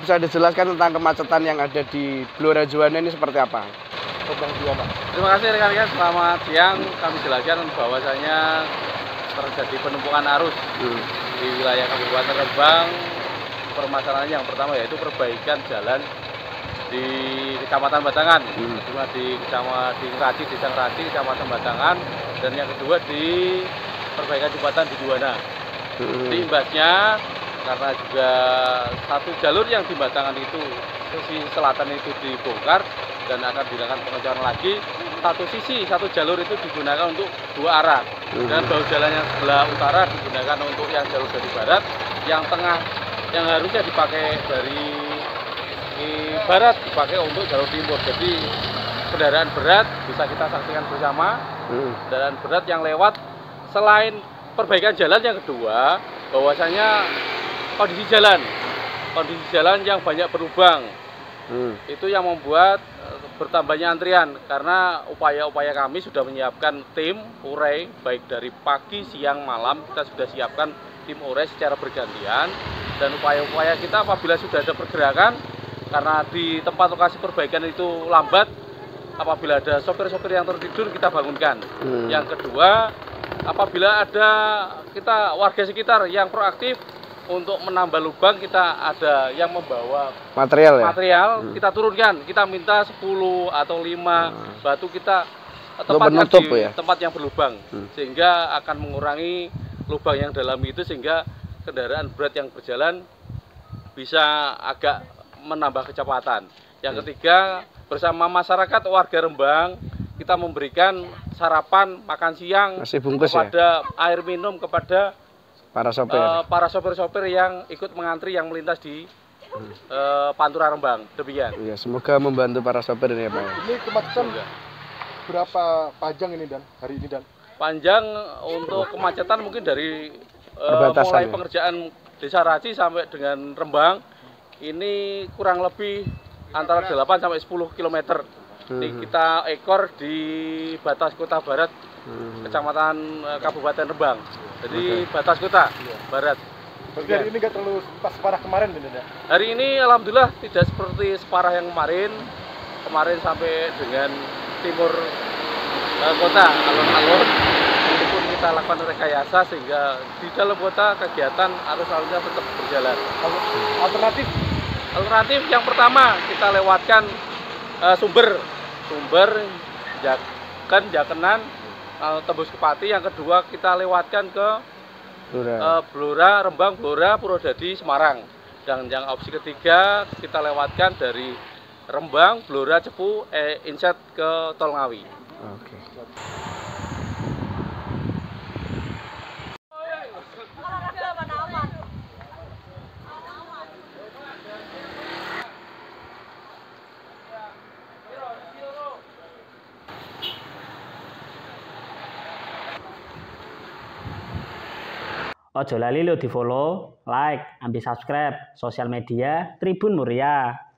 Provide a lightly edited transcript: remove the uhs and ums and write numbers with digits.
bisa dijelaskan tentang kemacetan yang ada di Blora Juwana ini seperti apa? Terima kasih rekan-rekan, selamat siang. Kami jelaskan bahwasanya terjadi penumpukan arus di wilayah Kabupaten Rembang. Permasalahan yang pertama yaitu perbaikan jalan di Kecamatan Batangan, cuma di Ngraji, Desa Ngraji, Kecamatan Batangan, dan yang kedua di perbaikan jembatan di Juwana. Imbasnya karena juga satu jalur yang di Batangan itu sisi selatan itu dibongkar dan akan dilakukan pengecoran lagi. Satu jalur itu digunakan untuk dua arah, dan bahu jalan yang sebelah utara digunakan untuk yang jalur dari barat, yang tengah yang harusnya dipakai dari barat dipakai untuk jalur timur. Jadi kendaraan berat bisa kita saksikan bersama, kendaraan berat yang lewat. Selain perbaikan jalan, yang kedua bahwasanya kondisi jalan yang banyak berlubang, itu yang membuat bertambahnya antrian. Karena upaya-upaya kami sudah menyiapkan tim urai, baik dari pagi, siang, malam kita sudah siapkan tim urai secara bergantian, dan upaya-upaya kita apabila sudah ada pergerakan, karena di tempat lokasi perbaikan itu lambat, apabila ada sopir-sopir yang tertidur kita bangunkan. Yang kedua, apabila ada kita warga sekitar yang proaktif untuk menambah lubang, kita ada yang membawa material kita turunkan, kita minta 10 atau 5 batu kita tempatkan di tempat yang berlubang, sehingga akan mengurangi lubang yang dalam itu, sehingga kendaraan berat yang berjalan bisa agak menambah kecepatan. Yang ketiga, bersama masyarakat warga Rembang kita memberikan sarapan, makan siang, kepada air minum kepada para sopir-sopir yang ikut mengantri yang melintas di Pantura Rembang. Demikian. Ya, semoga membantu para sopir ini ya Pak. Ini kemacetan berapa panjang ini Dan hari ini Dan? Panjang untuk kemacetan mungkin dari mulai pengerjaan Desa Raci sampai dengan Rembang ini kurang lebih antara 8 sampai 10 km. Kita ekor di batas kota barat, Kecamatan Kabupaten Rembang. Jadi batas kota barat. Berarti hari ini nggak terlalu separah kemarin, Bunda? Hari ini alhamdulillah tidak seperti separah yang kemarin. Kemarin sampai dengan timur kota, alun-alun, meskipun kita lakukan rekayasa sehingga di dalam kota kegiatan arus lalunya tetap berjalan. Alternatif yang pertama kita lewatkan sumber Jakenan tembus ke Pati. Yang kedua kita lewatkan ke Blora Rembang, Blora Purwodadi, Semarang. Dan yang opsi ketiga kita lewatkan dari Rembang, Blora, Cepu, inset ke Tol Ngawi. Ojo lali lo di follow, like, ambil subscribe sosial media Tribun Muria.